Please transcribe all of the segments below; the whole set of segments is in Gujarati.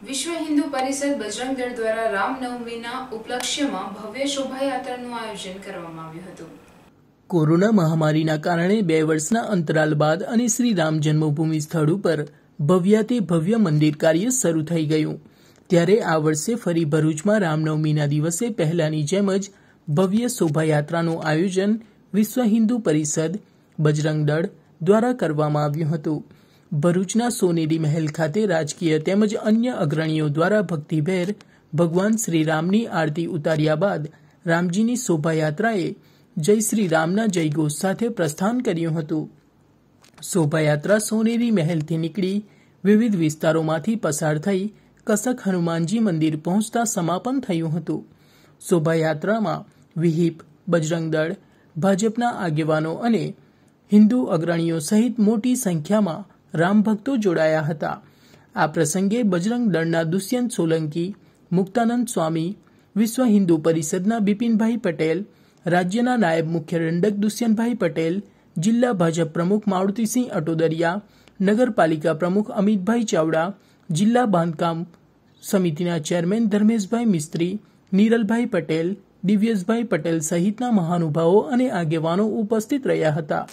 વિશ્વ હિન્દુ પરિષદ બજરંગ દળ દ્વારા રામનવમીના ઉપલક્ષ્યમાં ભવ્ય શોભાયાત્રાનું આયોજન કરવામાં આવ્યું હતું। કોરોના મહામારીના કારણે 2 વર્ષના અંતરાલ બાદ અને શ્રી રામ જન્મભૂમિ સ્થળ ઉપર ભવ્યાતિ ભવ્ય મંદિર કાર્ય શરૂ થઈ ગયું, ત્યારે આ વર્ષે ફરી ભરૂચમાં રામનવમીના દિવસે પહેલાની જેમ જ ભવ્ય શોભાયાત્રાનું આયોજન વિશ્વ હિન્દુ પરિષદ બજરંગ દળ દ્વારા કરવામાં આવ્યું હતું। ભરૂચના સોનેરી મહેલ ખાતે રાજકીય તેમજ અન્ય અગ્રણીઓ દ્વારા ભક્તિભેર ભગવાન શ્રી રામની આરતી ઉતાર્યા બાદ રામજીની શોભાયાત્રાએ જય શ્રી રામના જયઘોષ સાથે પ્રસ્થાન કર્યું હતું। શોભાયાત્રા સોનેરી મહેલથી નીકળી વિવિધ વિસ્તારોમાંથી પસાર થઈ કસક હનુમાનજી મંદિર પહોંચતા સમાપન થયું હતું। શોભાયાત્રામાં વિહિપ, બજરંગ દળ, ભાજપના આગેવાનો અને હિન્દુ અગ્રણીઓ સહિત મોટી સંખ્યામાં રામ ભક્તો જોડાયા હતા। આ પ્રસંગે બજરંગ દળના દુષ્યંત સોલંકી, મુક્તાનંદ સ્વામી, વિશ્વ હિન્દુ પરિષદના બિપિનભાઈ પટેલ, રાજ્યના નાયબ મુખ્ય દંડક દુષ્યંતભાઈ પટેલ, જિલ્લા ભાજપ પ્રમુખ મારુતિસિંહ અટોદરિયા, નગરપાલિકા પ્રમુખ અમિતભાઈ ચાવડા, જિલ્લા બાંધકામ સમિતિના ચેરમેન ધર્મેશભાઈ મિસ્ત્રી, નીરલભાઈ પટેલ, દિવ્યેશભાઈ પટેલ સહિતના મહાનુભાવો અને આગેવાનો ઉપસ્થિત રહ્યા હતા।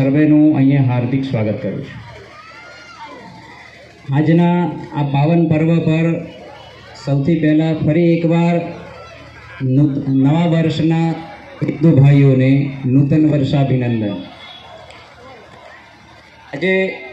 સર્વેનું અહીંયા હાર્દિક સ્વાગત કરું છું. આજના આ પાવન પર્વ પર સૌથી પહેલાં ફરી એકવાર નવા વર્ષના હિન્દુ ભાઈઓને નૂતન વર્ષાભિનંદન. આજે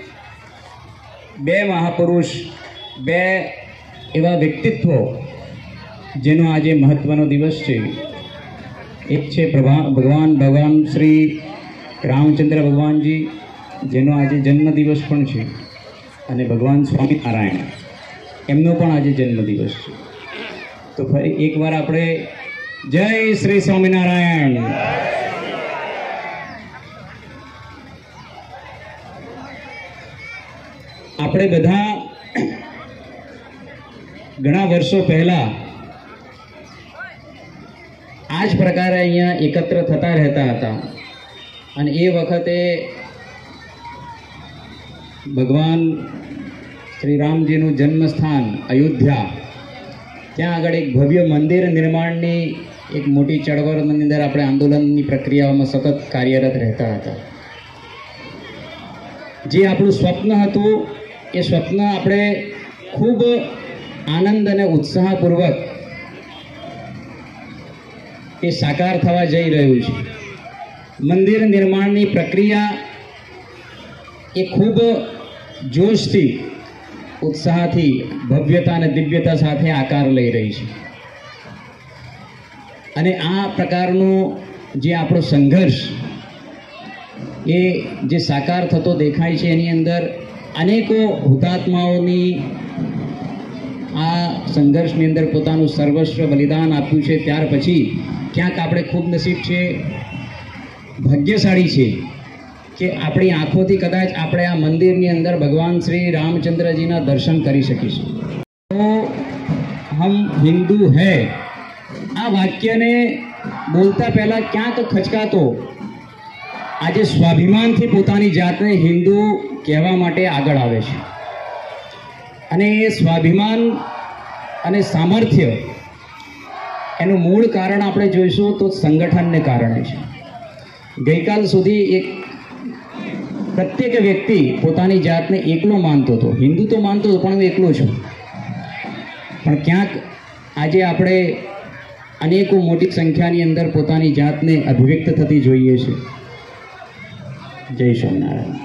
બે મહાપુરુષ, બે એવા વ્યક્તિત્વો જેનો આજે મહત્ત્વનો દિવસ છે. એક છે ભગવાન શ્રી રામચંદ્ર ભગવાનજી, જેનો આજે જન્મદિવસ પણ છે, અને ભગવાન સ્વામિનારાયણ, એમનો પણ આજે જન્મદિવસ છે. તો ફરી એકવાર આપણે જય શ્રી સ્વામિનારાયણ. આપણે બધા ઘણા વર્ષો પહેલા આ જ પ્રકારે અહીંયા એકત્ર થતા રહેતા હતા, અને એ વખતે ભગવાન શ્રી રામજીનું જન્મસ્થાન અયોધ્યા, ત્યાં આગળ એક ભવ્ય મંદિર નિર્માણની એક મોટી ચળવળની અંદર આપણે આંદોલનની પ્રક્રિયાઓમાં સતત કાર્યરત રહેતા હતા. જે આપણું સ્વપ્ન હતું એ સ્વપ્ન આપણે ખૂબ આનંદ અને ઉત્સાહપૂર્વક એ સાકાર થવા જઈ રહ્યું છે. મંદિર નિર્માણની પ્રક્રિયા એ ખૂબ જોશથી, ઉત્સાહથી, ભવ્યતા અને દિવ્યતા સાથે આકાર લઈ રહી છે. અને આ પ્રકારનો જે આપણો સંઘર્ષ એ જે સાકાર થતો દેખાય છે, એની અંદર અનેકો હુતાત્માઓની આ સંઘર્ષની અંદર પોતાનું સર્વસ્વ બલિદાન આપ્યું છે. ત્યાર પછી ક્યાંક આપણે ખૂબ નસીબ છે, ભાગ્યશાળી છે કે આપણી આંખોથી કદાચ આપણે આ મંદિરની અંદર ભગવાન શ્રી રામચંદ્રજીના દર્શન કરી શકીશું. તો હમ હિન્દુ હૈ, આ વાક્યને બોલતા પહેલાં ક્યાંક ખચકાતો આજે સ્વાભિમાનથી પોતાની જાતને હિન્દુ કહેવા માટે આગળ આવે છે. અને એ સ્વાભિમાન અને સામર્થ્ય, એનું મૂળ કારણ આપણે જોઈશું તો સંગઠનને કારણે છે. ગઈકાલ સુધી એક પ્રત્યેક વ્યક્તિ પોતાની જાતને એકલો માનતો હતો, હિન્દુ તો માનતો હતો, પણ હું એકલો છું. પણ ક્યાંક આજે આપણે અનેકો મોટી સંખ્યાની અંદર પોતાની જાતને અભિવ્યક્ત થતી જોઈએ છે. જય સ્વામિનારાયણ.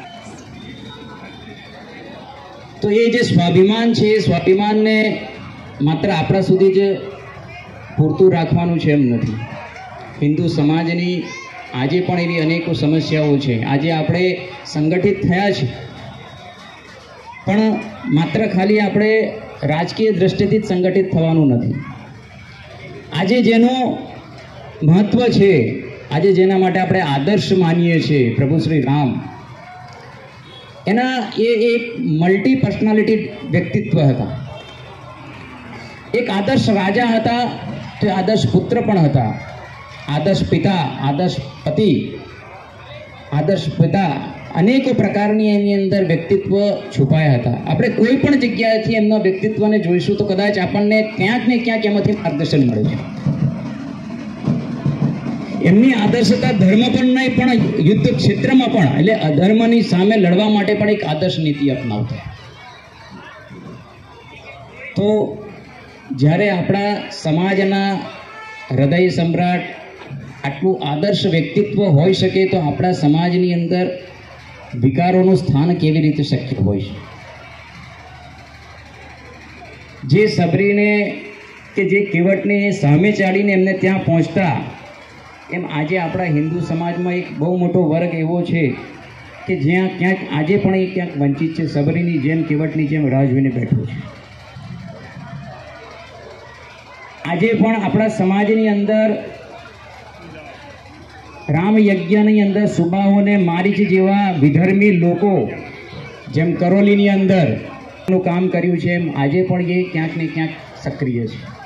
તો એ જે સ્વાભિમાન છે, એ સ્વાભિમાનને માત્ર આપણા સુધી જ પૂરતું રાખવાનું છે એમ નથી. હિન્દુ સમાજની આજે પણ એવી અનેકો સમસ્યાઓ છે. આજે આપણે સંગઠિત થયા છે, પણ માત્ર ખાલી આપણે રાજકીય દ્રષ્ટિથી જ સંગઠિત થવાનું નથી. આજે જેનું મહત્ત્વ છે, આજે જેના માટે આપણે આદર્શ માનીએ છીએ, પ્રભુ શ્રી રામ, એના એ એક મલ્ટી પર્સનાલિટી વ્યક્તિત્વ હતા. એક આદર્શ રાજા હતા, તો આદર્શ પુત્ર પણ હતા, આદર્શ પિતા, આદર્શ પતિ, આદર્શ પિતા, અનેકો પ્રકારની એની અંદર વ્યક્તિત્વ છુપાયા હતા. આપણે કોઈ પણ જગ્યાએથી એમના વ્યક્તિત્વને જોઈશું તો કદાચ આપણને ક્યાંક ને ક્યાંક એમાંથી માર્ગદર્શન મળે છે. એમની આદર્શતા ધર્મ પણ નહીં, પણ યુદ્ધ ક્ષેત્રમાં પણ, એટલે અધર્મની સામે લડવા માટે પણ એક આદર્શ નીતિ અપનાવતા. તો જ્યારે આપણા સમાજના હૃદય સમ્રાટ આટલું આદર્શ વ્યક્તિત્વ હોઈ શકે, તો આપણા સમાજની અંદર વિકારોનું સ્થાન કેવી રીતે શક્ય હોય છે? જે સબરીને કે જે કેવટને સામે ચાલીને એમને ત્યાં પહોંચતા, એમ આજે આપણા હિન્દુ સમાજમાં એક બહુ મોટો વર્ગ એવો છે કે જ્યાં ક્યાંક આજે પણ એ ક્યાંક વંચિત છે. સબરીની જેમ, કેવટની જેમ રાહ જોઈને બેઠો છે. આજે પણ આપણા સમાજની અંદર રામ યજ્ઞની અંદર સુબાહોને મારીચ જેવા વિધર્મી લોકો, જેમ કરોલીની અંદર કામ કર્યું છે, એમ આજે પણ એ ક્યાંક ને ક્યાંક સક્રિય છે.